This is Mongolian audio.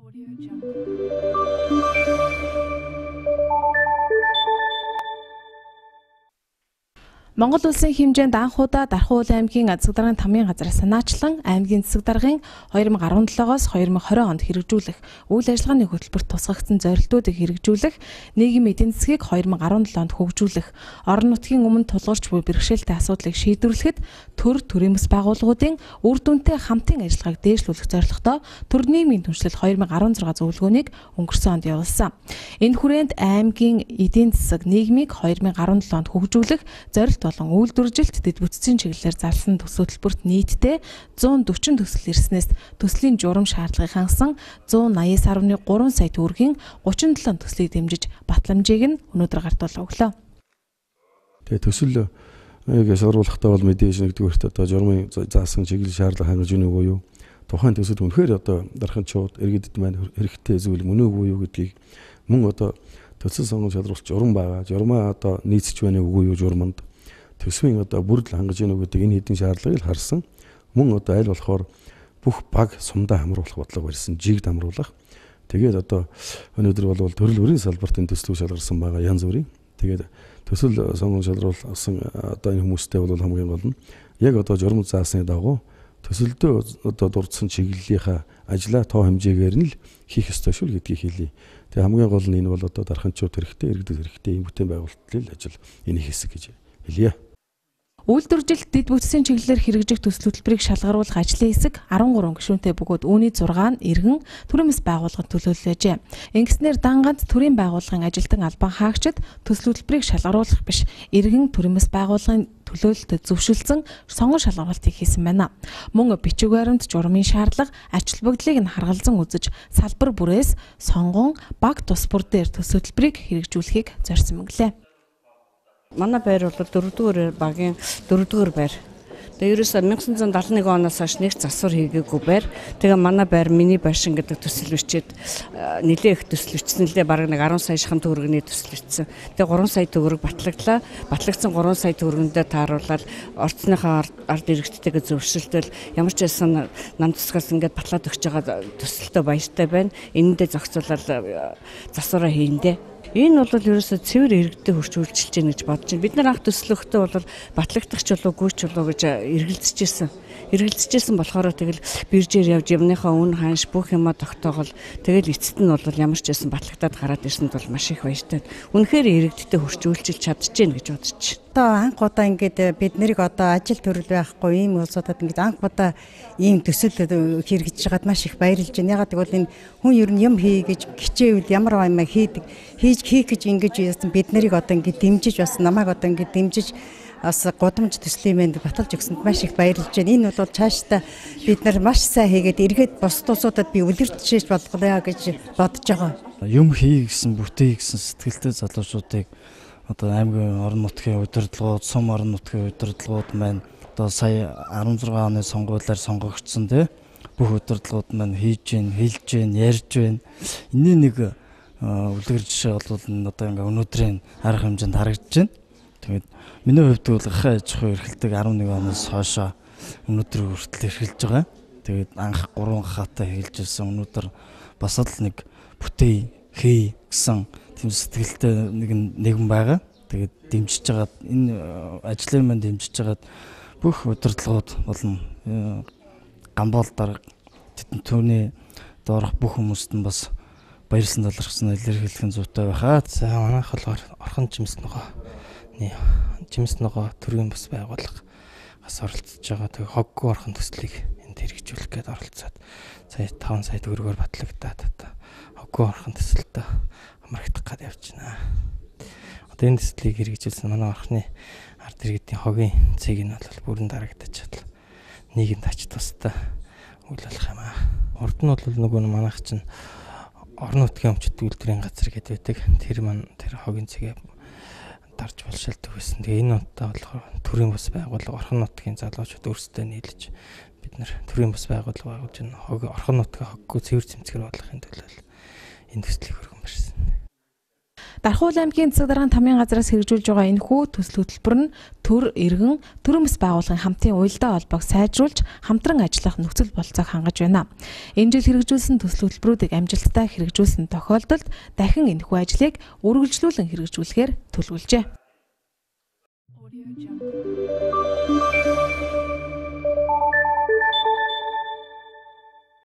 Монгол улсын хэмжээнд анх удаа Дархан аймгийн засаг даргын тамгын газраас санаачлан аймгийн засаг даргын 2017-оос 2020 онд хэрэгжүүлэх үйл ажиллагааны хөтөлбөрт тусгагдсан зорилтуудыг хэрэгжүүлэх, нийгмийн эдийн засгийг 2017 онд хөгжүүлэх, орон нутгийн өмнө тулгарч буй бэрхшээлтэй асуудлыг шийдвэрлэхэд төрийн бас байгууллагуудын үр дүнтэй хамтын ажиллагааг дээшлүүлэх зорилготой төр нийгмийн түншлэл 2016 зөвлөгөөнийг өнгөрсөн онд явуулсан. Энэ хүрээнд аймгийн эдийн засаг нийгмийг 2017 онд хөгжүүлэх зорилт болон үйлдвэржилт дэд бүтцийн чиглэлээр зарласан төсөл хөтөлбөрт нийтдээ 140 төсөл ирснээс төслийн журам шаардлагыг хангасан 180.3 сая төгрөгийн 37 төслийг дэмжиж батламжийг нь өнөөдөр гартуулаа өглөө. Тэгээ төсөл шалгаруулахдаа бол мэдээж нэгдүгээрт одоо журмын заасан чиглэл шаардлага хангаж өгнө уу юу? Тухайн төсөл үнэхээр одоо дарханчууд иргэдэд маань хэрэгтэй зүйл мөн үгүй юу гэдгийг мөн одоо төсөл сонгон шалгаруулж журам байгаа. Журмаа одоо нийцэж байна үгүй юу журманд? Төсвийн одоо бүрдэл хангаж ийн гэдэг энэ хэдэн шаардлагыг харсан. Мөн одоо аль болохоор бүх баг сумдаа хамруулах бодлого барьсан, жигд хамруулах. Тэгээд одоо өнөөдөр бол төрөл бүрийн салбарт энэ төслийг шалгарсан байгаа янз бүрийн. Тэгээд төсөл сонгон шалгаруулсан одоо энэ хүмүүстэй бол хамгийн гол нь яг одоо журам заасны дагуу төсөлдөө одоо дурдсан чиглэлийнхаа ажлаа тоо хэмжээгээр нь л хийх ёстой шүү гэдгийг хэлье. Тэгээд хамгийн гол нь энэ бол одоо дарханчууд хэрэгтэй, иргэдэд хэрэгтэй юм бүтээн байгуулалтын ажил энэ хэсэг гэж хэлье. Үйлдвэржилт дэд бүтцийн чиглэлээр хэрэгжих төсөл хөтөлбөрийг шалгаруулах ажлын хэсэг 13 гишүүнтэй бөгөөд үүний 6 нь иргэн төрийн бас байгууллагад төлөөллөжээ. Ингэснээр дан ганц төрийн байгууллагын ажилтан албан хаагчид төсөл хөтөлбөрийг шалгаруулах биш, иргэн төрийн бас байгууллагын төлөөлөлтөд зөвшөлдсөн сонгон шалгаруулалтыг хийсэн байна. Мөн бичиг баримт журмын шаардлага ач холбогдлыг нь харгалзан үзэж салбар бүрээс сонгон баг тус бүр дээр төсөл хөтөлбөрийг хэрэгжүүлэхийг зорьсон мөглөө. Манай байр бол 4-р багийн 4-р байр. Тэгээ ерөөсөө 1971 оноос хойш нэг засвар хийгээгүй байр. Тэгээ манай байр миний байшин гэдэг төсөл бичээд нэлээ их төсөл бичсэн лээ бараг нэг 10 сая шхан төгрөгийн төсөл бичсэн. Тэгээ 3 сая төгрөг батлагдлаа. Батлагдсан 3 сая төгрөгөндөө тааруулаад орцныхаа ард иргэдтэйгээ зөвшөлтөл ямар ч байсан нам тусгаас ингээд батлаад өгч байгаа төсөлтөө баяртай байна. Энэндээ зохицуулаад засвараа хийндээ. Энэ бол ерөөсөө цэвэр иргэдэд хүрч үйлчилж гэнэ гэж бодож байна. Бид нар анх төслөختөө бол батлагдах ч болов гүйч болов гэж эргэлзэж ирсэн болохоор тэгэл биржээр явж юмныхаа үн ханш бүх юма тогтоогол тэгэл эцэст нь бол ямар ч байсан батлагдаад гараад ирсэнд бол маш их баяртай. Үнэхээр иргэдэд хүрч үйлчилж чадчихжээ гэж бодож байна. Одоо анх удаа ингээд бид нарыг одоо ажил төрөл байхгүй ийм улсуудад ингээд анх удаа ийм төсөл хэрэгжиж байгаад маш их баярлж байна. Ягаад гэвэл энэ хүн ер нь юм хий гэж хичээвэл ямар юм хийх гэж ингэж яасан бид нарыг одоо ингээд дэмжиж бас намайг одоо ингээд дэмжиж бас гудамж төслийн мэнд баталж өгсөнд маш их баярлж байна. Энэ бол цаашдаа бид нар маш сайн хийгээд эргээд бус улсуудад би үлгэрчээж болгоё гэж бодож байгаа. Юм хий гэсэн бүтээе гэсэн сэтгэлтэй залуучуудыг одоо аймгийн орон нутгийн удирдлагууд, сум орон нутгийн удирдлагууд маань одоо сая 16 оны сонгуулиар сонгогдсон тий бүх удирдлагууд маань хийж гин, хэлж гин, ярьж байна. Энийн нэг үлгэр жишээ бол одоо ингээ өнөөдрийн арга хэмжээнд харагдаж байна. Тэгээд миний хувьд бол гахаа аж ахуй эрхэлдэг 11 оноос хойшоо өнөөдөр хүртэл эрхэлж байгаа. Тэгээд анх 3 гахаатай хэлж ирсэн өнөөдөр бас л нэг бүтээ хий гэсэн тийм сэтгэлтэй нэгэн байгаа. Тэгээд дэмжиж байгаа энэ ажлын маань дэмжиж байгаа бүх удирдлагууд болон гамбол дарга түүний доорх бүх хүмүүст нь бас баярлсан талархсан илэрхийлэх нь зүйтэй байхаа. За манайх болохоор орхон жимс ногоо төрийн бас байгууллагаас оролцож байгаа. Тэгээ хоггүй орхон төслийг энд хэрэгжүүлэх гээд оролцоод сая 5 сая төгрөгөөр батлагдаад одоо хоггүй орхон төсөлтөө хамрагдах гээд явж байна. Одоо энэ төслийг хэрэгжүүлсэн манай орхны ард иргэдийн хогийн цэг нь бол бүрэн дарагдаж чадлаа. Нийгэмд ач тустай үйл болох юм аа. Урд нь бол нөгөө манайх чинь орон нутгийн өмчт үйлдвэрийн газар гэдэг байдаг. Тэр хогийн цэгээ дарж болшилдог байсан. Тэгээ энэ удаа болохоор төрийн бас байгууллага орхон нутгийн залуучууд өөрсдөө нийлж бид нар төрийн бас байгууллага байгуулж энэ орхон нутгийн хоггүй цэвэр цэмцгэр бодлохын төлөө энэ төслийг өргөн барьсан. Дархуул аймгийн засаг даргын тамийн газраас хэрэгжүүлж байгаа энэхүү төсөл хөтөлбөр нь төр, иргэн, төрөмс байгууллагын хамтын уялдаа холбоог сайжруулж хамтран ажиллах нөхцөл болцоог хангаж байна. Энэ жил хэрэгжүүлсэн төсөл хөтөлбөрүүдийг амжилттай хэрэгжүүлсэн тохиолдолд дахин энэхүү ажлыг үргэлжлүүлэн хэрэгжүүлэхээр төлөвлөжээ.